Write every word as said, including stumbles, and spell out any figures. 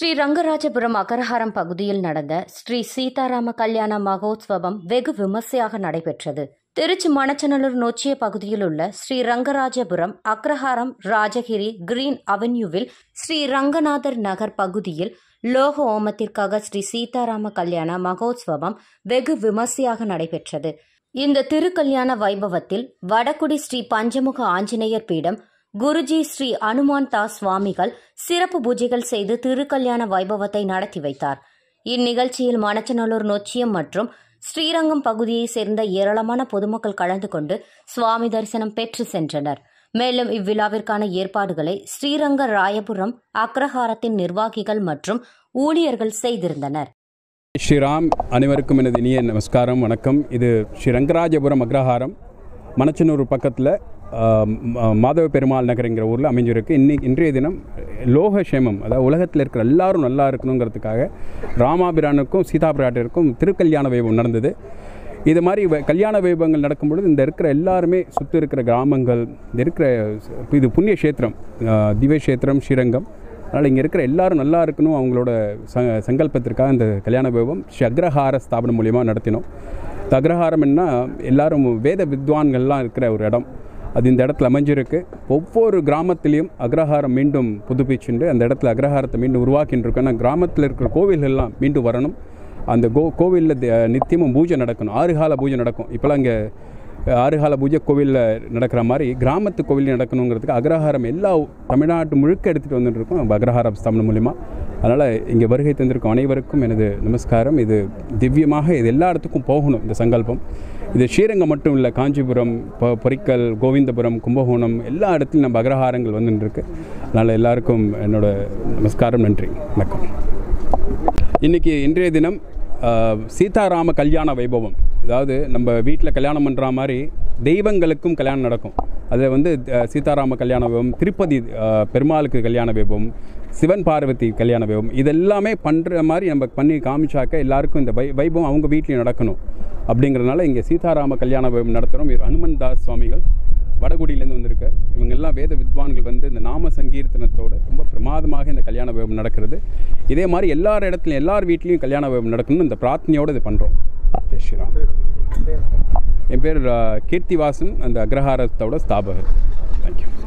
ஸ்ரீ ரங்கராஜபுரம் அக்ரஹாரம் பகுதியில் நடந்த ஸ்ரீ சீதாராம கல்யாண மகோத்சவம் வெகு விமர்சையாக நடைபெற்றது. திருச்சி மணச்சநல்லூர் நொச்சிய பகுதியில் உள்ள ஸ்ரீ ரங்கராஜபுரம் அக்ரஹாரம் ராஜகிரி கிரீன் அவென்யூவில் ஸ்ரீ ரங்கநாதர் நகர் பகுதியில் லோக ஓமத்திற்காக ஸ்ரீ சீதாராம கல்யாண மகோத்சவம் வெகு விமர்சையாக நடைபெற்றது. இந்த திருக்கல்யாண வைபவத்தில் வடகுடி ஸ்ரீ பஞ்சமுக ஆஞ்சநேயர் பீடம் குருஜி ஸ்ரீ அனுமான் தாஸ் சுவாமிகள் சிறப்பு பூஜைகள் செய்து திருக்கல்யாண வைபவத்தை நடத்தி வைத்தார். இந்நிகழ்ச்சியில் மணச்சநல்லூர் நொச்சியம் மற்றும் ஸ்ரீரங்கம் பகுதியைச் சேர்ந்த ஏராளமான பொதுமக்கள் கலந்து கொண்டு சுவாமி தரிசனம் பெற்று சென்றனர். மேலும் இவ்விழாவிற்கான ஏற்பாடுகளை ஸ்ரீரங்க ராயபுரம் அக்ரஹாரத்தின் நிர்வாகிகள் மற்றும் ஊழியர்கள் செய்திருந்தனர். ஸ்ரீராம் அனைவருக்கும் எனது இனிய நமஸ்காரம், வணக்கம். இது ஸ்ரீ ரங்கராஜபுரம் அக்ரஹாரம் மணச்சநல்லூர் பக்கத்தில் மாதவ பெருமாள் நகருங்கிற ஊரில் அமைஞ்சிருக்கு. இன்னைக்கு இன்றைய தினம் லோகக்ஷேமம், அதாவது உலகத்தில் இருக்கிற எல்லாரும் நல்லா இருக்கணுங்கிறதுக்காக ராமாபிரானுக்கும் சீதாபிராட்டிற்கும் திருக்கல்யாண வைபவம் நடந்தது. இது மாதிரி கல்யாண வைபவங்கள் நடக்கும்பொழுது இந்த இருக்கிற எல்லாருமே சுற்றி இருக்கிற கிராமங்கள், இந்த இருக்கிற இது புண்ணிய கஷேத்திரம், திவ்ய கஷேத்திரம் ஸ்ரீரங்கம், அதனால் இங்கே இருக்கிற எல்லாரும் நல்லா இருக்கணும் அவங்களோட ச சங்கல்பத்திற்காக இந்த கல்யாண வைபவம் ஸ்ரீ அக்ரஹார ஸ்தாபனம் மூலியமாக நடத்தினோம். இந்த அக்ரஹாரம்னா எல்லாரும் வேத வித்வான்கள்லாம் இருக்கிற ஒரு இடம். அது இந்த இடத்துல அமைஞ்சிருக்கு. ஒவ்வொரு கிராமத்திலையும் அக்ரஹாரம் மீண்டும் புதுப்பிச்சுண்டு அந்த இடத்துல அக்ரஹாரத்தை மீண்டும் உருவாக்கின்னு இருக்கோம். ஆனால் கிராமத்தில் இருக்கிற கோவில்கள்லாம் மீண்டும் வரணும். அந்த கோ கோவிலில் நித்தியமும் பூஜை நடக்கணும். ஆறு கால பூஜை நடக்கும். இப்போலாம் இங்கே ஆறு கால பூஜை கோவிலில் நடக்கிற மாதிரி கிராமத்து கோவிலில் நடக்கணுங்கிறதுக்கு அக்ரஹாரம் எல்லா தமிழ்நாட்டு முழுக்க எடுத்துகிட்டு வந்துட்டு இருக்கோம் நம்ம அக்ரஹாரம் ஸ்தாபனம் மூலிமா. அதனால் இங்கே வருகை தந்திருக்கும் அனைவருக்கும் எனது நமஸ்காரம். இது திவ்யமாக இது எல்லா இடத்துக்கும் போகணும் இந்த சங்கல்பம். இது ஸ்ரீரங்கம் மட்டும் இல்லை, காஞ்சிபுரம், பொரிக்கல், கோவிந்தபுரம், கும்பகோணம் எல்லா இடத்துலையும் நம்ம அக்ரஹாரங்கள் வந்துட்டுருக்கு. அதனால் எல்லாருக்கும் என்னோட நமஸ்காரம், நன்றி, வணக்கம். இன்றைக்கி இன்றைய தினம் சீதாராம கல்யாண வைபவம், அதாவது நம்ம வீட்டில் கல்யாணம் பண்ணுற மாதிரி தெய்வங்களுக்கும் கல்யாணம் நடக்கும். அதில் வந்து சீதாராம கல்யாண வைபவம், திருப்பதி பெருமாளுக்கு கல்யாண வைபவம், சிவன் பார்வதி கல்யாண வைபவம், இதெல்லாமே பண்ணுற மாதிரி நம்ம பண்ணி காமிச்சாக்க எல்லாருக்கும் இந்த வை வைபவம் அவங்க வீட்லேயும் நடக்கணும். அப்படிங்கிறதுனால இங்கே சீதாராம கல்யாண வைபவம் நடத்துகிறோம். இவர் அனுமன் தாஸ் சுவாமிகள் வடகுடியிலேருந்து வந்திருக்கார். இவங்கெல்லாம் வேத வித்வான்கள் வந்து இந்த நாம சங்கீர்த்தனத்தோடு ரொம்ப பிரமாதமாக இந்த கல்யாண வைபவம் நடக்கிறது. இதே மாதிரி எல்லார் இடத்துலையும் எல்லார் வீட்லேயும் கல்யாண வைபவம் நடக்கணும்னு இந்த பிரார்த்தனையோடு இது பண்ணுறோம். ஜெய் ஸ்ரீராம். என் பேர் கீர்த்திவாசன், அந்த அக்ரஹாரத்தோட ஸ்தாபகர். தேங்க்யூ.